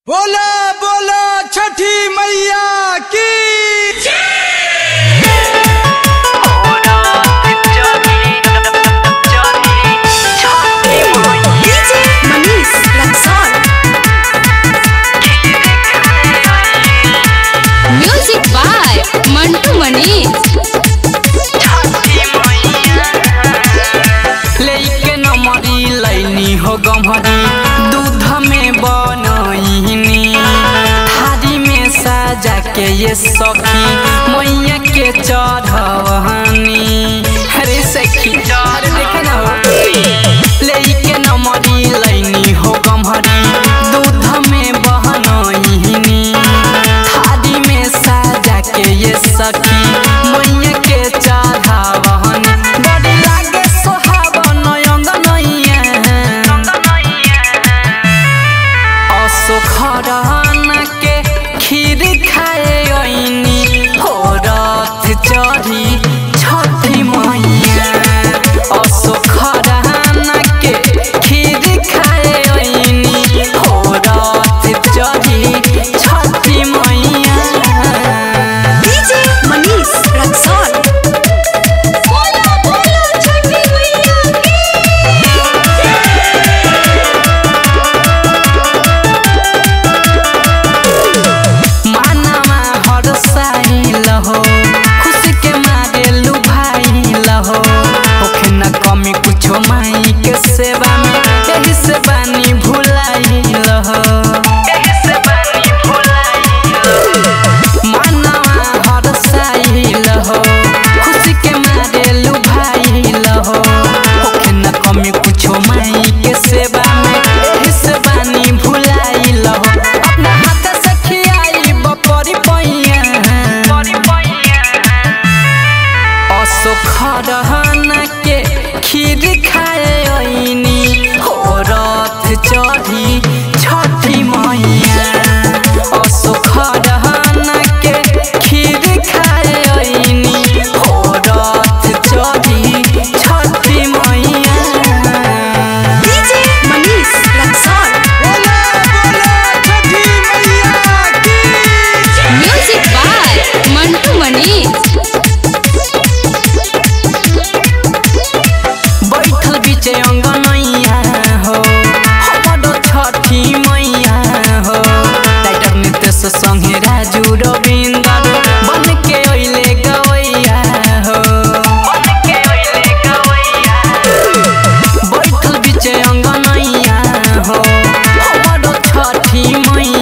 बोला बोला छठी मैया की म्यूजिक बाय मंटू मनीष। लेके नमरी लैनी हो गमरी दूध में बनईनी थारी में सजा के ये सखी मैया के चढ़वनी। अरे सखी चढ़ देखे ना हो लेके नमरी लैनी हो गमरी दूध में बनईनी थारी में सजा के ये सखी मैया के चढ़वनी। बड़ी लागे सोहावन अंगनैया असोखरन के खीर खाए ऐनी हो रथ चढ़ी छठी मैया। असोखरन के खीर खाए ऐनी हो रथ चढ़ी छठी मैया। डीजे मनीष रक्सौल। बोला बोला छठी मैया की मानवा हरसाइल हो खुशी के मारे लुभाइल हो होखे न कमी कुछो माई के सेवा में एही से बानी भुलाइल हो। मानवा हरसाइल हो खुशी के मारे लुभाइल हो होखे न कमी कुछो माई के सेवा में एही से बानी भुलाइल हो। अपना हाथ से खियाई बपरी पैया असोखरन के खीर खाए ऐनी हो रथ चढ़ी छठी मैया। असोखरन के खीर खाए ऐनी हो रथ चढ़ी छठी मैया। डीजे मनीष रक्सौल। बोला बोला छठी मैया की म्यूजिक बाय मंटू मनीष। बैठल बीचे अंगनैया हो हमरो छठी मैया हो राइटर नितेश संगे राजू रविंदर बन के अइले गवैया हो। बैठल बीचे अंगनैया हो हमरो छठी मैया